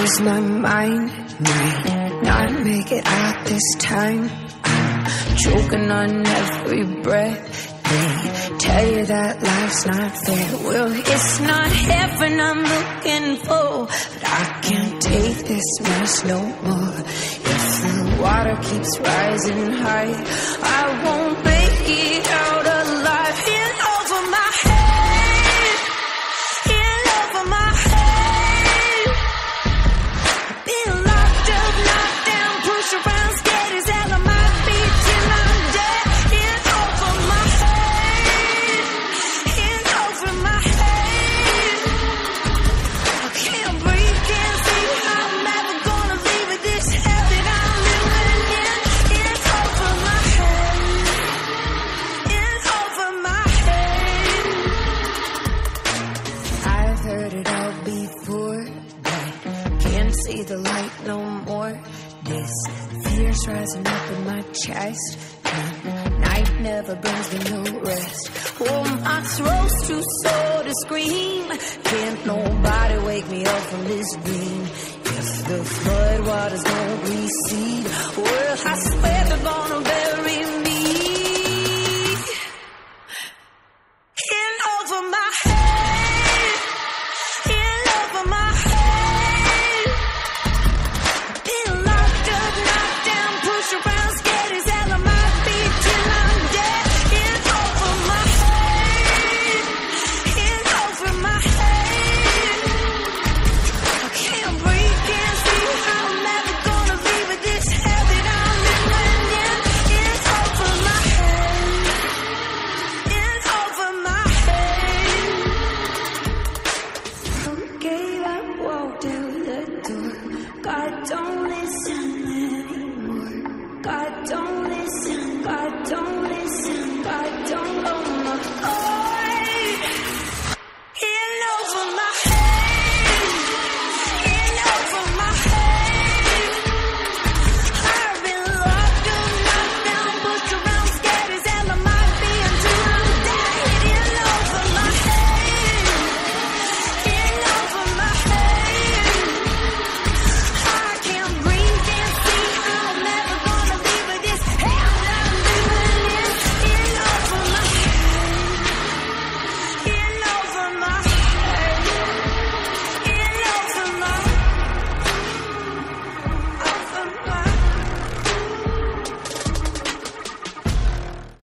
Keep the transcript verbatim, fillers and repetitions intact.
lose my mind, might not make it out this time. I'm choking on every breath. They tell you that life's not fair. Well, it's not heaven I'm looking for, but I can't take this mess no more. If the water keeps rising high, I won't make it out alive. In over my head, in over my head. Been locked up, knocked down, pushed around, scared as hell. I might be till I'm dead. In over my head, in over my head. I can't breathe, can't see how I'm ever gonna leave with this hell that I'm living in. In over my head, in over my head. I've heard it all before, but can't see the light no more. This fear's rising up in my chest, and night never brings me no rest. Oh, my throat's too sore to scream. Can't nobody wake me up from this dream. If the flood waters don't recede, well, I swear they're gonna bury